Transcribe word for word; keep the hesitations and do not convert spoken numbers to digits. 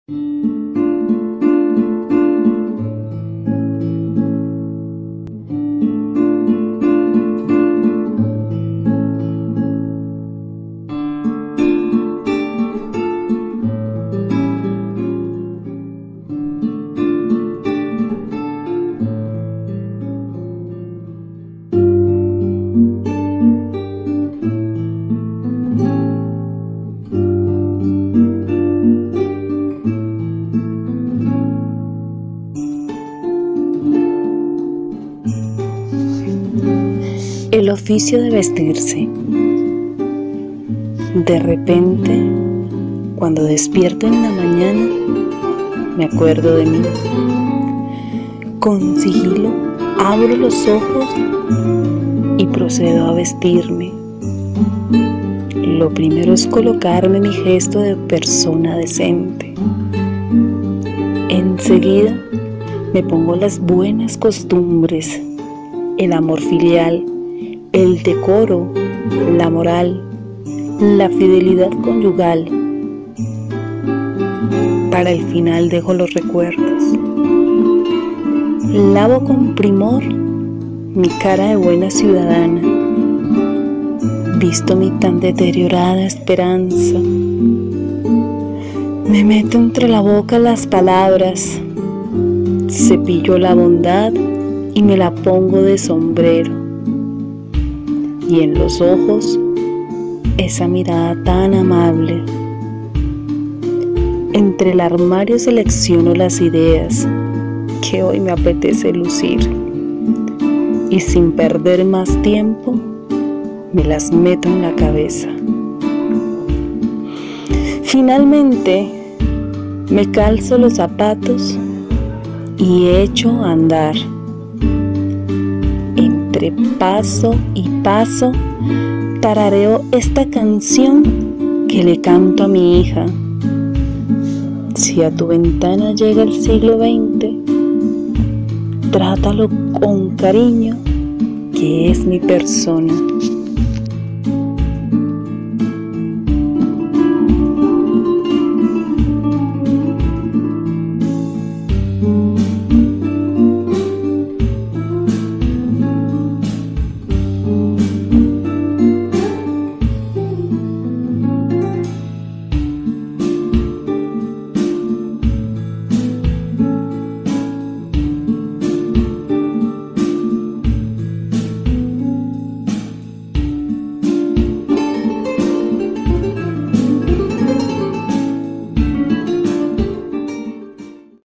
El oficio de vestirse. De repente, cuando despierto en la mañana, me acuerdo de mí. Con sigilo abro los ojos y procedo a vestirme. Lo primero es colocarme mi gesto de persona decente. Enseguida me pongo las buenas costumbres, el amor filial, el decoro, la moral, la fidelidad conyugal. Para el final dejo los recuerdos. Lavo con primor mi cara de buena ciudadana. Visto mi tan deteriorada esperanza. Me meto entre la boca las palabras. Cepillo la bondad y me la pongo de sombrero. Y en los ojos, esa mirada tan amable. Entre el armario selecciono las ideas que hoy me apetece lucir. Y sin perder más tiempo, me las meto en la cabeza. Finalmente, me calzo los zapatos y echo a andar. Entre paso y paso, tarareo esta canción que le canto a mi hija. Si a tu ventana llega el siglo veinte, trátalo con cariño, que es mi persona.